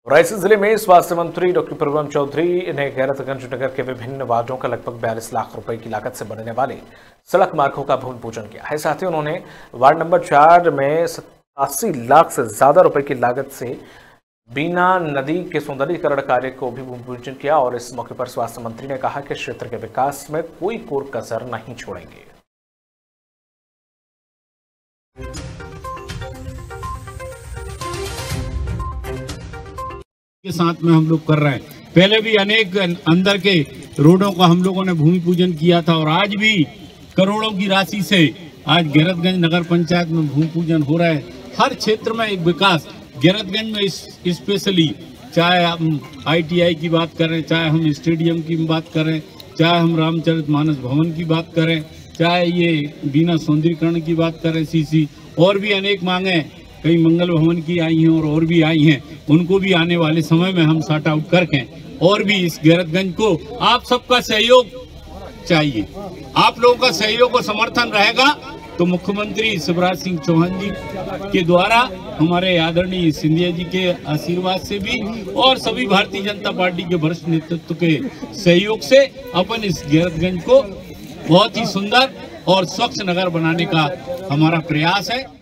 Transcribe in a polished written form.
रायसेन जिले में स्वास्थ्य मंत्री डॉक्टर प्रभुराम चौधरी ने गैरतगंज नगर के विभिन्न वार्डों का लगभग 42 लाख रुपए की लागत से बनने वाले सड़क मार्गों का भूमि पूजन किया है। साथ ही उन्होंने वार्ड नंबर 4 में 87 लाख से ज्यादा रुपए की लागत से बीना नदी के सौंदर्यीकरण कार्य को भी भूमि पूजन किया। और इस मौके पर स्वास्थ्य मंत्री ने कहा कि क्षेत्र के विकास में कोई कोर कसर नहीं छोड़ेंगे। के साथ में हम लोग कर रहे हैं। पहले भी अनेक अंदर के रोडों का हम लोगों ने भूमि पूजन किया था और आज भी करोड़ों की राशि से आज गैरतगंज नगर पंचायत में भूमि पूजन हो रहा है। हर क्षेत्र में एक विकास, गैरतगंज में स्पेशली, चाहे हम ITI की बात करें, चाहे हम स्टेडियम की बात करें, चाहे हम रामचरितमानस भवन की बात करें, चाहे ये बीना सौंदर्यीकरण की बात करें, CC, और भी अनेक मांगे कई मंगल भवन की आई हैं और भी आई हैं। उनको भी आने वाले समय में हम सॉर्ट आउट करके और भी इस गैरतगंज को आप सबका सहयोग चाहिए। आप लोगों का सहयोग और समर्थन रहेगा तो मुख्यमंत्री शिवराज सिंह चौहान जी के द्वारा, हमारे आदरणीय सिंधिया जी के आशीर्वाद से भी और सभी भारतीय जनता पार्टी के वरिष्ठ नेतृत्व के सहयोग से अपन इस गैरतगंज को बहुत ही सुंदर और स्वच्छ नगर बनाने का हमारा प्रयास है।